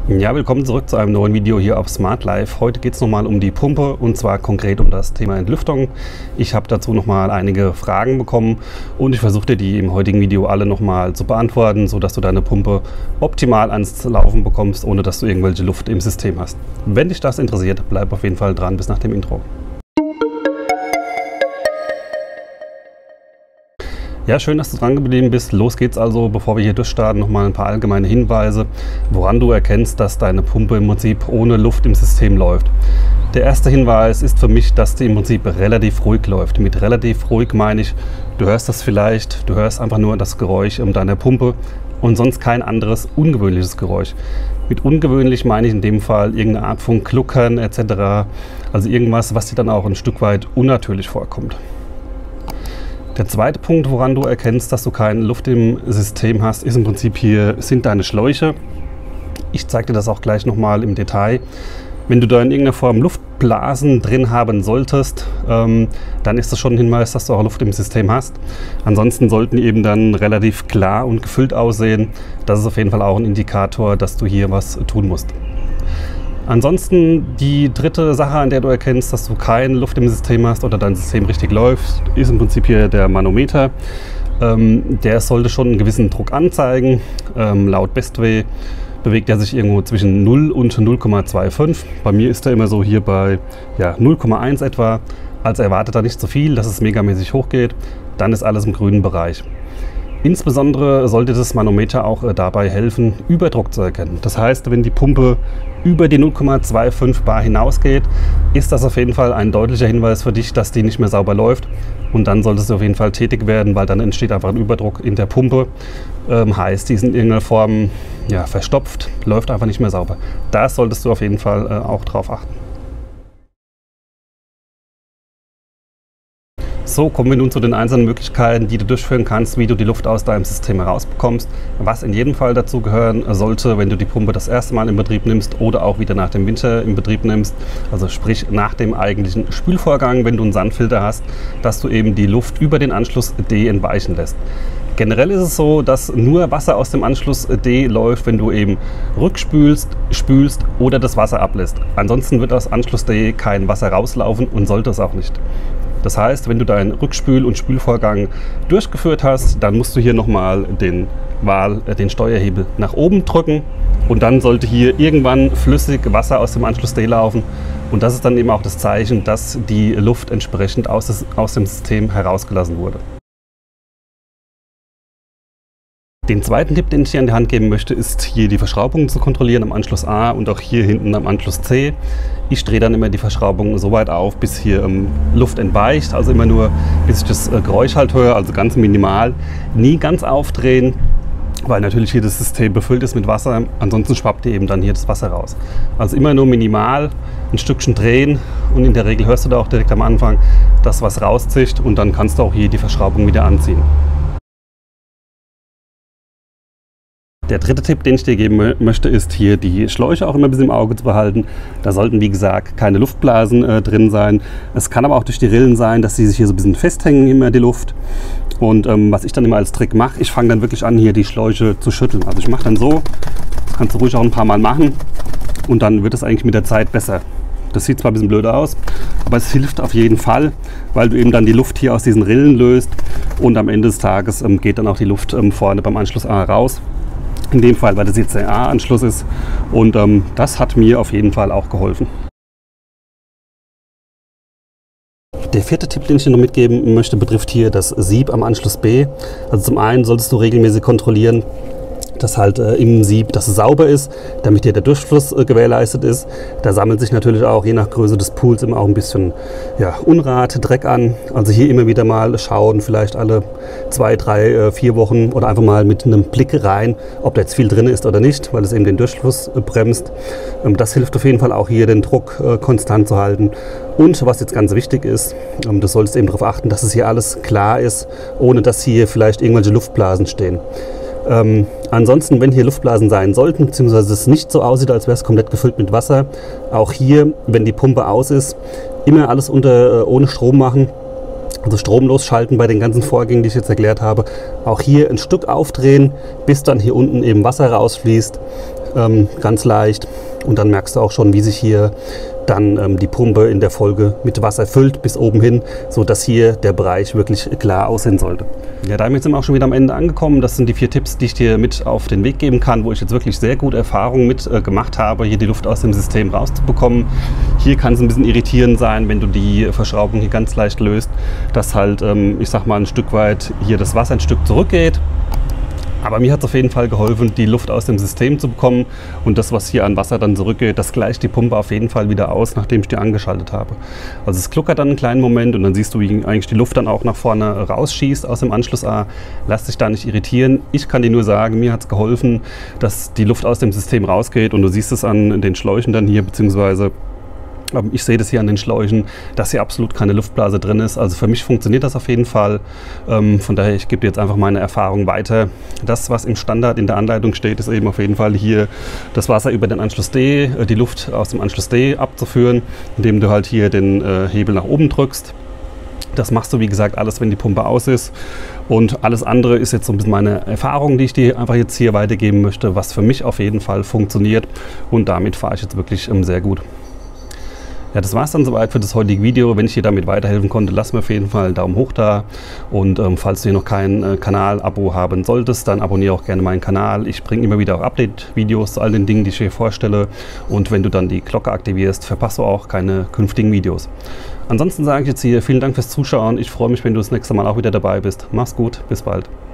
Ja, willkommen zurück zu einem neuen Video hier auf Smart Life. Heute geht es nochmal um die Pumpe und zwar konkret um das Thema Entlüftung. Ich habe dazu nochmal einige Fragen bekommen und ich versuche dir die im heutigen Video alle nochmal zu beantworten, sodass du deine Pumpe optimal ans Laufen bekommst, ohne dass du irgendwelche Luft im System hast. Wenn dich das interessiert, bleib auf jeden Fall dran bis nach dem Intro. Ja, schön, dass du dran geblieben bist. Los geht's also. Bevor wir hier durchstarten, nochmal ein paar allgemeine Hinweise, woran du erkennst, dass deine Pumpe im Prinzip ohne Luft im System läuft. Der erste Hinweis ist für mich, dass die im Prinzip relativ ruhig läuft. Mit relativ ruhig meine ich, du hörst das vielleicht, du hörst einfach nur das Geräusch deiner Pumpe und sonst kein anderes ungewöhnliches Geräusch. Mit ungewöhnlich meine ich in dem Fall irgendeine Art von Gluckern etc. Also irgendwas, was dir dann auch ein Stück weit unnatürlich vorkommt. Der zweite Punkt, woran du erkennst, dass du keine Luft im System hast, ist im Prinzip sind deine Schläuche. Ich zeige dir das auch gleich nochmal im Detail. Wenn du da in irgendeiner Form Luftblasen drin haben solltest, dann ist das schon ein Hinweis, dass du auch Luft im System hast. Ansonsten sollten die eben dann relativ klar und gefüllt aussehen. Das ist auf jeden Fall auch ein Indikator, dass du hier was tun musst. Ansonsten die dritte Sache, an der du erkennst, dass du keine Luft im System hast oder dein System richtig läuft, ist im Prinzip hier der Manometer. Der sollte schon einen gewissen Druck anzeigen. Laut Bestway bewegt er sich irgendwo zwischen 0 und 0,25. Bei mir ist er immer so hier bei 0,1 etwa. Also erwartet da nicht so viel, dass es megamäßig hochgeht. Dann ist alles im grünen Bereich. Insbesondere sollte das Manometer auch dabei helfen, Überdruck zu erkennen. Das heißt, wenn die Pumpe über die 0,25 Bar hinausgeht, ist das auf jeden Fall ein deutlicher Hinweis für dich, dass die nicht mehr sauber läuft. Und dann solltest du auf jeden Fall tätig werden, weil dann entsteht einfach ein Überdruck in der Pumpe. Heißt, die ist in irgendeiner Form verstopft, läuft einfach nicht mehr sauber. Da solltest du auf jeden Fall auch drauf achten. So, kommen wir nun zu den einzelnen Möglichkeiten, die du durchführen kannst, wie du die Luft aus deinem System herausbekommst. Was in jedem Fall dazu gehören sollte, wenn du die Pumpe das erste Mal in Betrieb nimmst oder auch wieder nach dem Winter in Betrieb nimmst, also sprich nach dem eigentlichen Spülvorgang, wenn du einen Sandfilter hast, dass du eben die Luft über den Anschluss D entweichen lässt. Generell ist es so, dass nur Wasser aus dem Anschluss D läuft, wenn du eben rückspülst, spülst oder das Wasser ablässt. Ansonsten wird aus Anschluss D kein Wasser rauslaufen und sollte es auch nicht. Das heißt, wenn du deinen Rückspül- und Spülvorgang durchgeführt hast, dann musst du hier nochmal den Steuerhebel nach oben drücken und dann sollte hier irgendwann flüssig Wasser aus dem Anschluss D laufen und das ist dann eben auch das Zeichen, dass die Luft entsprechend aus dem System herausgelassen wurde. Den zweiten Tipp, den ich dir an die Hand geben möchte, ist hier die Verschraubung zu kontrollieren am Anschluss A und auch hier hinten am Anschluss C. Ich drehe dann immer die Verschraubung so weit auf, bis hier Luft entweicht, also immer nur, bis ich das Geräusch halt höre, also ganz minimal. Nie ganz aufdrehen, weil natürlich hier das System befüllt ist mit Wasser, ansonsten schwappt hier eben dann hier das Wasser raus. Also immer nur minimal ein Stückchen drehen und in der Regel hörst du da auch direkt am Anfang, dass was rauszieht und dann kannst du auch hier die Verschraubung wieder anziehen. Der dritte Tipp, den ich dir geben möchte, ist hier die Schläuche auch immer ein bisschen im Auge zu behalten. Da sollten, wie gesagt, keine Luftblasen drin sein. Es kann aber auch durch die Rillen sein, dass sie sich hier so ein bisschen festhängen, immer die Luft. Und was ich dann immer als Trick mache, ich fange dann wirklich an, hier die Schläuche zu schütteln. Also ich mache dann so, das kannst du ruhig auch ein paar Mal machen und dann wird es eigentlich mit der Zeit besser. Das sieht zwar ein bisschen blöd aus, aber es hilft auf jeden Fall, weil du eben dann die Luft hier aus diesen Rillen löst und am Ende des Tages geht dann auch die Luft vorne beim Anschluss A raus. In dem Fall, weil das jetzt der A-Anschluss ist und das hat mir auf jeden Fall auch geholfen. Der vierte Tipp, den ich dir noch mitgeben möchte, betrifft hier das Sieb am Anschluss B. Also zum einen solltest du regelmäßig kontrollieren, dass halt im Sieb, dass es sauber ist, damit hier der Durchfluss gewährleistet ist. Da sammelt sich natürlich auch je nach Größe des Pools immer auch ein bisschen Unrat, Dreck an. Also hier immer wieder mal schauen, vielleicht alle 2, 3, 4 Wochen oder einfach mal mit einem Blick rein, ob da jetzt viel drin ist oder nicht, weil es eben den Durchfluss bremst. Das hilft auf jeden Fall auch hier den Druck konstant zu halten. Und was jetzt ganz wichtig ist, du solltest eben darauf achten, dass es hier alles klar ist, ohne dass hier vielleicht irgendwelche Luftblasen stehen. Ansonsten, wenn hier Luftblasen sein sollten, beziehungsweise es nicht so aussieht, als wäre es komplett gefüllt mit Wasser, auch hier, wenn die Pumpe aus ist, immer alles ohne Strom machen. Also stromlos schalten bei den ganzen Vorgängen, die ich jetzt erklärt habe. Auch hier ein Stück aufdrehen, bis dann hier unten eben Wasser rausfließt, ganz leicht. Und dann merkst du auch schon, wie sich hier dann die Pumpe in der Folge mit Wasser füllt bis oben hin, sodass hier der Bereich wirklich klar aussehen sollte. Ja, damit sind wir auch schon wieder am Ende angekommen. Das sind die 4 Tipps, die ich dir mit auf den Weg geben kann, wo ich jetzt wirklich sehr gute Erfahrungen mit gemacht habe, hier die Luft aus dem System rauszubekommen. Hier kann es ein bisschen irritierend sein, wenn du die Verschraubung hier ganz leicht löst, dass halt, ich sag mal, ein Stück weit hier das Wasser ein Stück zurückgeht. Aber mir hat es auf jeden Fall geholfen, die Luft aus dem System zu bekommen, und das, was hier an Wasser dann zurückgeht, das gleicht die Pumpe auf jeden Fall wieder aus, nachdem ich die angeschaltet habe. Also es gluckert dann einen kleinen Moment und dann siehst du, wie eigentlich die Luft dann auch nach vorne rausschießt aus dem Anschluss-A. Lass dich da nicht irritieren. Ich kann dir nur sagen, mir hat es geholfen, dass die Luft aus dem System rausgeht, und du siehst es an den Schläuchen dann hier, beziehungsweise ich sehe das hier an den Schläuchen, dass hier absolut keine Luftblase drin ist. Also für mich funktioniert das auf jeden Fall. Von daher, ich gebe dir jetzt einfach meine Erfahrung weiter. Das, was im Standard in der Anleitung steht, ist eben auf jeden Fall hier das Wasser über den Anschluss D, die Luft aus dem Anschluss D abzuführen, indem du halt hier den Hebel nach oben drückst. Das machst du, wie gesagt, alles, wenn die Pumpe aus ist. Und alles andere ist jetzt so ein bisschen meine Erfahrung, die ich dir einfach jetzt hier weitergeben möchte, was für mich auf jeden Fall funktioniert. Und damit fahre ich jetzt wirklich sehr gut. Ja, das war es dann soweit für das heutige Video. Wenn ich dir damit weiterhelfen konnte, lass mir auf jeden Fall einen Daumen hoch da. Und falls du hier noch kein Kanal-Abo haben solltest, dann abonniere auch gerne meinen Kanal. Ich bringe immer wieder auch Update-Videos zu all den Dingen, die ich hier vorstelle. Und wenn du dann die Glocke aktivierst, verpasst du auch keine künftigen Videos. Ansonsten sage ich jetzt hier vielen Dank fürs Zuschauen. Ich freue mich, wenn du das nächste Mal auch wieder dabei bist. Mach's gut, bis bald.